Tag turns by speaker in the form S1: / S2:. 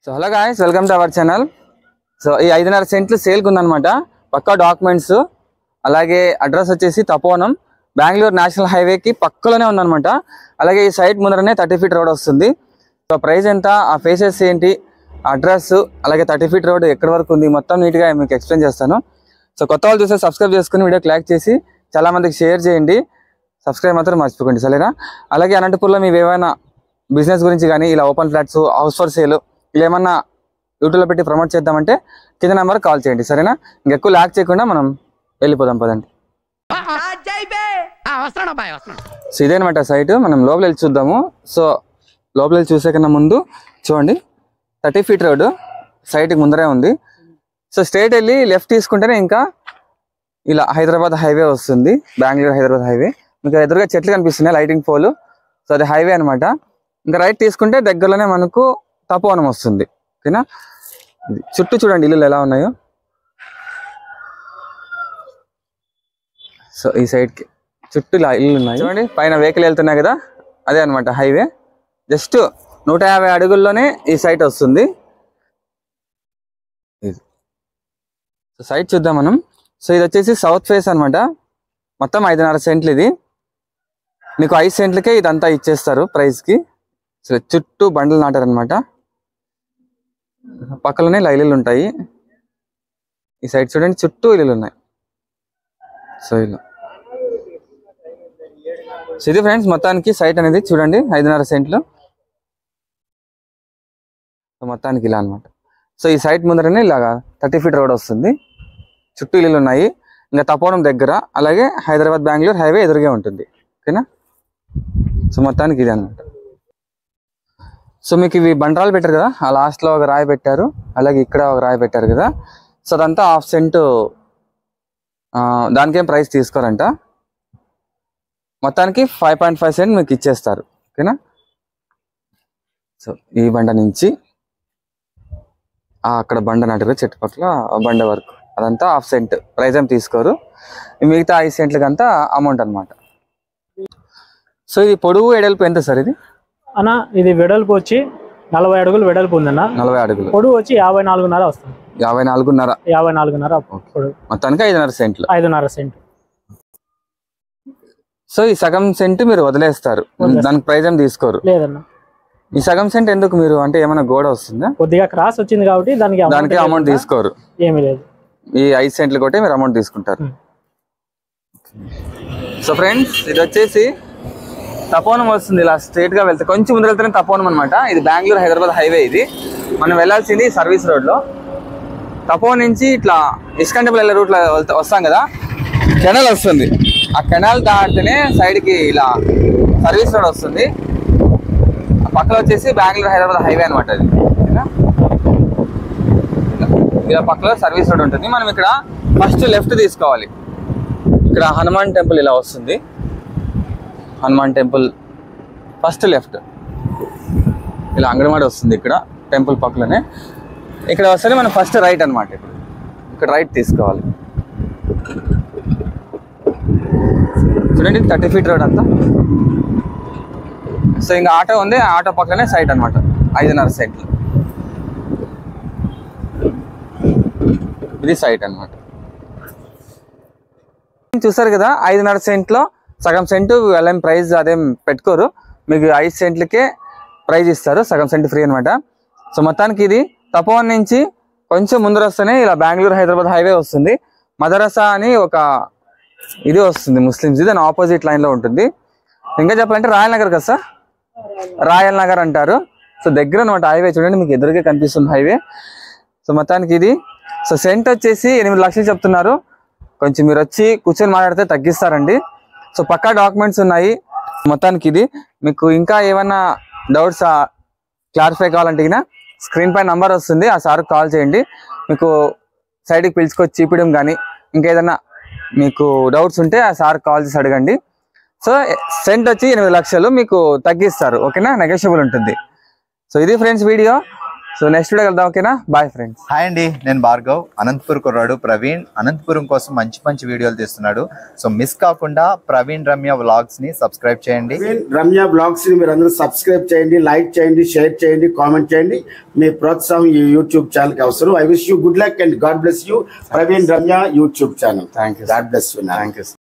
S1: So hello guys, welcome to our channel. So ఈ 5.5 సెంట్లు సేల్కి ఉందన్నమాట. పక్కా డాక్యుమెంట్స్, అలాగే అడ్రస్ వచ్చేసి తపోవనం, బెంగళూరు నేషనల్ హైవేకి పక్కలోనే ఉందన్నమాట. అలాగే ఈ సైట్ ముందరనే 30 ఫీట్ రోడ్ వస్తుంది. సో ప్రైస్ ఎంత, ఆ ఫేసెస్ ఏంటి, అడ్రస్, అలాగే 30 ఫీట్ రోడ్ ఎక్కడి వరకు ఉంది, మొత్తం నీట్గా మీకు ఎక్స్ప్లెయిన్ చేస్తాను. సో కొత్త వాళ్ళు చూస్తే సబ్స్క్రైబ్ చేసుకుని వీడియోకి లైక్ చేసి చాలా మందికి షేర్ చేయండి. సబ్స్క్రైబ్ మాత్రం మర్చిపోకండి, సరేనా? అలాగే అనంతపూర్లో మీరు ఏమైనా బిజినెస్ గురించి కానీ, ఇలా open flats, house for sale, ఇలా ఏమన్నా యూట్యూబ్లో పెట్టి ప్రమోట్ చేద్దామంటే కింద నెంబర్ కాల్ చేయండి, సరేనా? ఇంకెక్కువ ల్యాక్ చేయకుండా మనం వెళ్ళిపోదాం, పదండి. సో ఇదేనమాట సైట్, మనం లోపల వెళ్ళి చూద్దాము. సో లోపల వెళ్ళి చూసే కన్నా ముందు చూడండి, 30 ఫీట్ రోడ్డు సైట్కి ముందరే ఉంది. సో స్ట్రైట్ వెళ్ళి లెఫ్ట్ తీసుకుంటేనే ఇంకా ఇలా హైదరాబాద్ హైవే వస్తుంది, బెంగళూరు హైదరాబాద్ హైవే. మీకు ఎదురుగా చెట్లు కనిపిస్తున్నాయి, లైటింగ్ పోల్. సో అది హైవే అనమాట. ఇంకా రైట్ తీసుకుంటే దగ్గరలోనే మనకు తపోవనం వస్తుంది, ఓకేనా? చుట్టూ చూడండి ఇల్లులు ఎలా ఉన్నాయో. సో ఈ సైడ్కి చుట్టూ ఇలా ఇల్లు ఉన్నాయి చూడండి, పైన వెహికల్ వెళ్తున్నాయి కదా, అదే అనమాట హైవే. జస్ట్ 150 అడుగుల్లోనే ఈ సైట్ వస్తుంది. ఇది సో సైట్ చూద్దాం మనం. సో ఇది వచ్చేసి సౌత్ ఫేస్ అనమాట. మొత్తం 5.5 సెంట్లు. ఇది మీకు 5 సెంట్లకే ఇదంతా ఇచ్చేస్తారు ప్రైస్కి. సో చుట్టూ బండ్లు నాటారనమాట. పక్కలోనే ఇల్లులు ఉంటాయి. ఈ సైడ్ చూడండి, చుట్టూ ఇల్లులు ఉన్నాయి. సో ఇలా సో ఇది ఫ్రెండ్స్ మొత్తానికి సైట్ అనేది చూడండి, 5.5 సెంట్లు. సో మొత్తానికి ఇలా అనమాట. సో ఈ సైట్ ముందరనే ఇలాగా 30 ఫీట్ రోడ్ వస్తుంది, చుట్టూ ఇల్లులు ఉన్నాయి. ఇంకా తపోవనం దగ్గర, అలాగే హైదరాబాద్ బెంగళూరు హైవే ఎదురుగా ఉంటుంది, ఓకేనా? సో మొత్తానికి ఇది అనమాట. సో మీకు ఇవి బండరాలు పెట్టారు కదా, ఆ లాస్ట్లో ఒక రాయి పెట్టారు, అలాగే ఇక్కడ ఒక రాయి పెట్టారు కదా. సో అదంతా 1/2 సెంట్, దానికేం ప్రైస్ తీసుకోరంట. మొత్తానికి 5.5 సెంట్ మీకు ఇచ్చేస్తారు, ఓకేనా? సో ఈ బండ నుంచి అక్కడ బండ నాటారు చెట్టు పక్కల, బండ వరకు అదంతా 1/2 సెంట్, ప్రైస్ ఏం తీసుకోరు. మిగతా 5 సెంట్లకి అంతా అమౌంట్ అనమాట. సో ఇది పొడవు ఎడల్పు ఎంత సార్ ఇది
S2: అన్న? ఇది వెడల్పు వచ్చి 40 అడుగులు వెడల్పు ఉందన్న.
S1: 40 అడుగులు.
S2: పొడవు వచ్చి 54.5 వస్తుంది.
S1: 54.5.
S2: 54.5
S1: మొత్తానికి 5.5 సెంట్లు.
S2: 5.5 సెంట్.
S1: సో ఈ సగం సెంట్ మీరు వదిలేస్తారు, దానికి ప్రైజ్ ఏం తీసుకోరు?
S2: లేదన్న.
S1: ఈ సగం సెంట్ ఎందుకు మీరు, అంటే ఏమైనా గోడ వస్తుందా?
S2: కొద్దిగా క్రాస్ వచ్చింది కాబట్టి దానికి
S1: అమౌంట్ తీసుకోరు.
S2: ఏమీ లేదు.
S1: ఈ 5 సెంట్లు కొట్టే మీరు అమౌంట్ తీసుకుంటారు. సో ఫ్రెండ్స్ ఇది వచ్చేసి తపోవనం వస్తుంది. ఇలా స్ట్రైట్ గా వెళ్తే కొంచెం ముందు వెళ్తేనే తపోవనం అనమాట. ఇది బెంగళూరు హైదరాబాద్ హైవే. ఇది మనం వెళ్ళాల్సింది సర్వీస్ రోడ్ లో. తపోవనం నుంచి ఇట్లా ఇస్కాన్ టెంపుల్ వెళ్ళే రూట్ లో వస్తాం కదా, కెనాల్ వస్తుంది. ఆ కెనాల్ దాటితేనే సైడ్ కి ఇలా సర్వీస్ రోడ్ వస్తుంది. పక్కన వచ్చేసి బెంగళూరు హైదరాబాద్ హైవే అనమాట. అది ఇలా పక్కలో సర్వీస్ రోడ్ ఉంటుంది. మనం ఇక్కడ ఫస్ట్ లెఫ్ట్ తీసుకోవాలి. ఇక్కడ హనుమాన్ టెంపుల్ ఇలా వస్తుంది. హనుమాన్ టెంపుల్ ఫస్ట్ లెఫ్ట్, ఇలా అంగన్వాడి వస్తుంది ఇక్కడ టెంపుల్ పక్కలోనే. ఇక్కడ వస్తే మనం ఫస్ట్ రైట్ అనమాట. ఇక్కడ రైట్ తీసుకోవాలి. చూడండి 30 ఫీట్ రోడ్ అంతా. సో ఇంకా ఆటో ఉంది, ఆటో పక్కనే సైట్ అనమాట. 5.5 సెంట్లు ఇది సైట్ అనమాట. చూసారు కదా, 5.5 సెంట్లో సగం సెంటు వాళ్ళేం ప్రైజ్ అదేం పెట్టుకోరు. మీకు 5 సెంట్లకే ప్రైజ్ ఇస్తారు, సగం సెంట్ ఫ్రీ అనమాట. సో మొత్తానికి ఇది తపోవన్ నుంచి కొంచెం ముందర వస్తేనే ఇలా బెంగళూరు హైదరాబాద్ హైవే వస్తుంది. మదరసా అని ఒక ఇది వస్తుంది ముస్లిమ్స్, దాని ఆపోజిట్ లైన్లో ఉంటుంది. ఇంకా చెప్పాలంటే రాయల్ నగర్ కదా సార్, రాయల్ నగర్ అంటారు. సో దగ్గర అనమాట హైవే. చూడండి మీకు ఎదురుగా కనిపిస్తుంది హైవే. సో మొత్తానికి ఇది. సో సెంట్ వచ్చేసి 8 లక్షలు చెప్తున్నారు. కొంచెం మీరు వచ్చి కూర్చొని మాట్లాడితే తగ్గిస్తారండి. సో పక్కా డాక్యుమెంట్స్ ఉన్నాయి. మొత్తానికి ఇది. మీకు ఇంకా ఏమైనా డౌట్స్ క్లారిఫై కావాలంటే స్క్రీన్ పై నంబర్ వస్తుంది, ఆ సార్కి కాల్ చేయండి. మీకు సైడ్కి పిలుచుకొచ్చి చూపించడం కానీ ఇంకేదన్నా మీకు డౌట్స్ ఉంటే ఆ సార్కి కాల్ చేసి అడగండి. సో సెంట్ వచ్చి 8 లక్షలు మీకు తగ్గిస్తారు, ఓకేనా? నెగోషియబుల్ ఉంటుంది. సో ఇది friends video. So next video వెళ్దాం. ఓకేనా, బాయ్ ఫ్రెండ్స్.
S3: హాయ్ అండి, నేను భార్గవ్. అనంతపూర్ కుర్రాడు ప్రవీణ్ అనంతపురం కోసం మంచి మంచి వీడియోలు తీస్తున్నాడు. సో మిస్ కాకుండా ప్రవీణ్ రమ్య వ్లాగ్స్ ని సబ్స్క్రైబ్ చేయండి.
S4: రమ్య బ్లాగ్స్ ని మీరు అందరూ సబ్స్క్రైబ్ చేయండి, లైక్ చేయండి, షేర్ చేయండి, కామెంట్ చేయండి. మీ ప్రోత్సాహం ఈ యూట్యూబ్ ఛానల్ కి అవసరం. I wish you good luck and God bless you. Praveen Ramya YouTube channel.
S1: Thank you.
S4: God bless you.
S1: Thank you.